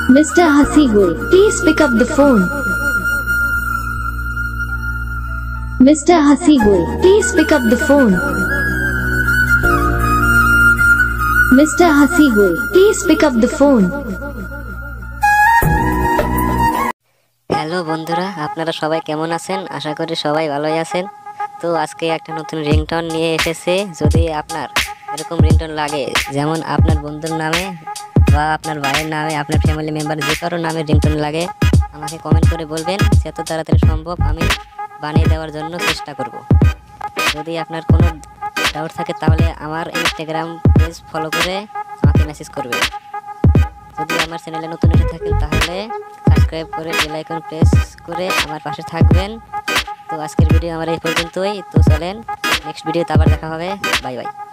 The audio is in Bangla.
Mr. Hasibul, please pick up the phone. Mr. Hasibul, please pick up the phone. Mr. Hasibul, please pick up the phone. Hello বন্ধুরা, আপনারা সবাই কেমন আছেন? আশা করি সবাই ভালোই আছেন। তো আজকে একটা নতুন রিংটোন নিয়ে এসেছে। যদি আপনার এরকম রিংটোন লাগে, যেমন আপনার বন্ধুর নামে বা আপনার ভাইয়ের নামে, আপনার ফ্যামিলি মেম্বার যে কারো নামে রিংটোন লাগে, আমাকে কমেন্ট করে বলবেন। যত তাড়াতাড়ি সম্ভব আমি বানিয়ে দেওয়ার জন্য চেষ্টা করব। যদি আপনার কোনো ডাউট থাকে তাহলে আমার ইনস্টাগ্রাম পেজ ফলো করে আমাকে মেসেজ করবেন। যদি আমার চ্যানেলে নতুন এসে থাকেন তাহলে সাবস্ক্রাইব করে বেল আইকন প্রেস করে আমার পাশে থাকবেন। তো আজকের ভিডিও আমার এই পর্যন্তই। তো চলেন নেক্সট ভিডিওতে আবার দেখা হবে। Bye by.